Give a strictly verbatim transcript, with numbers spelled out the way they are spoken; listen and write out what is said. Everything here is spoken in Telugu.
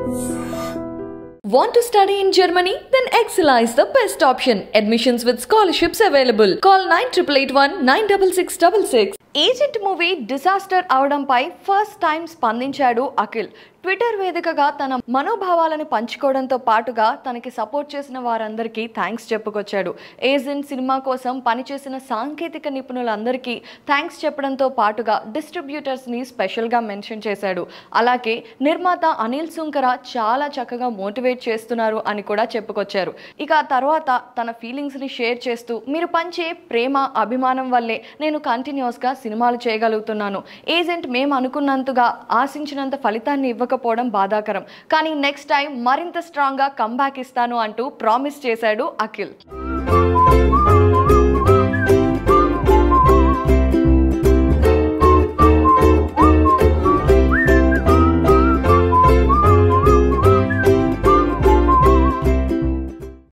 Want to study in Germany? Then Excella is the best option. Admissions with scholarships available. Call nine eight eight one nine six six six six. Agent movie disaster అవడంపై ఫస్ట్ టైం స్పందించాడు అఖిల్. ట్విట్టర్ వేదికగా తన మనోభావాలను పంచుకోవడంతో పాటుగా తనకి సపోర్ట్ చేసిన వారందరికీ థ్యాంక్స్ చెప్పుకొచ్చాడు. ఏజెంట్ సినిమా కోసం పనిచేసిన సాంకేతిక నిపుణులందరికీ థ్యాంక్స్ చెప్పడంతో పాటుగా డిస్ట్రిబ్యూటర్స్ని స్పెషల్గా మెన్షన్ చేశాడు. అలాగే నిర్మాత అనిల్ సుంకర చాలా చక్కగా మోటివేట్ చేస్తున్నారు అని కూడా చెప్పుకొచ్చారు. ఇక ఆ తర్వాత తన ఫీలింగ్స్ని షేర్ చేస్తూ, మీరు పంచే ప్రేమ అభిమానం వల్లే నేను కంటిన్యూస్గా సినిమాలు చేయగలుగుతున్నాను. ఏజెంట్ మేము అనుకున్నంతగా ఆశించినంత ఫలితాన్ని ఇవ్వకపోవడం బాధాకరం, కానీ నెక్స్ట్ టైం మరింత స్ట్రాంగ్గా కంబ్యాక్ ఇస్తాను అంటూ ప్రామిస్ చేశాడు అఖిల్.